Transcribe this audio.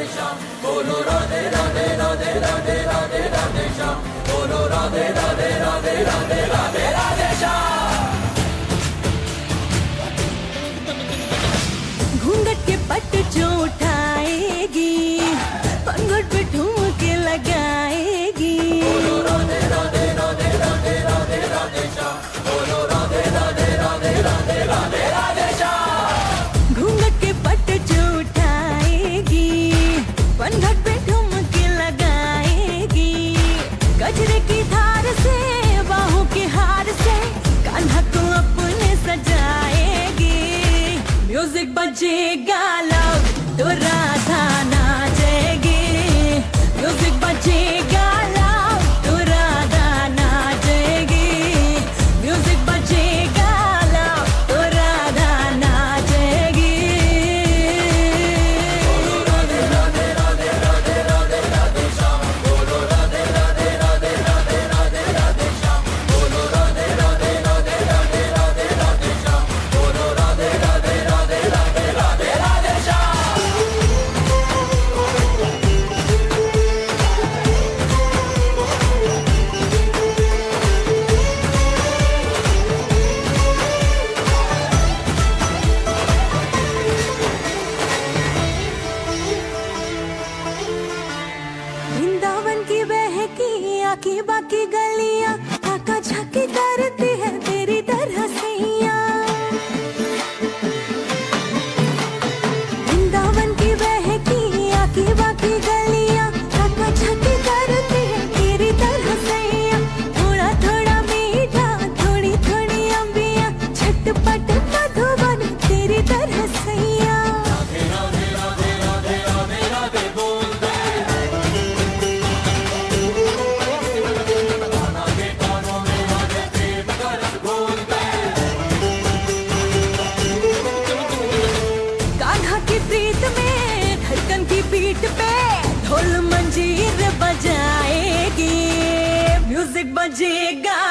श्याम, बोलो राधे राधे राधे राधे राधे राधे श्याम, बोलो राधे राधे राधे राधे राधे राधे श्याम। घूंघट के पट जो उठाएगी, पंघट पे ठुमके लगाएगी, बोलो राधे राधे राधे राधे राधे राधे श्याम, बोलो राधे राधे राधे राधे राधे राधे श्याम। घूंघट के पट जो उठाएगी, पंघट पे ठुमके लगाएगी, गजरे की धार से बाहों के हार से कान्हा को अपने सजाएगी। म्यूजिक बजेगा लव तो राधा नाचेगी, म्यूजिक बजेगा लव तो राधा नाचेगी, म्यूजिक बजेगा लव तो राधा नाचेगी। बोलो राधे राधे राधे राधे राधे राधे श्याम, बोलो राधे राधे राधे राधे राधे राधे श्याम, बोलो राधे राधे राधे राधे राधे राधे श्याम, बोलो राधे राधे राधे राधे राधे राधे श्याम। वृंदावन की बहकी आकी बाकी गलियां आका झाकी करती है तेरी तरह सैया। वृंदावन की बहकी आकी बाकी गलियां आका झाकी करती है तेरी तरह सैया। थोड़ा थोड़ा मीठा थोड़ी थोड़ी अंबियां झटपट मधुबन तेरी तरह सैया। राधे राधे राधे राधे राधे राधे बोल दे, गाना के कानों में राधे प्रेम का रस घोल दे। कान्हा की प्रीत में धड़कन की पीठ पे ढोल मंजीर बजाएगी, म्यूजिक बजेगा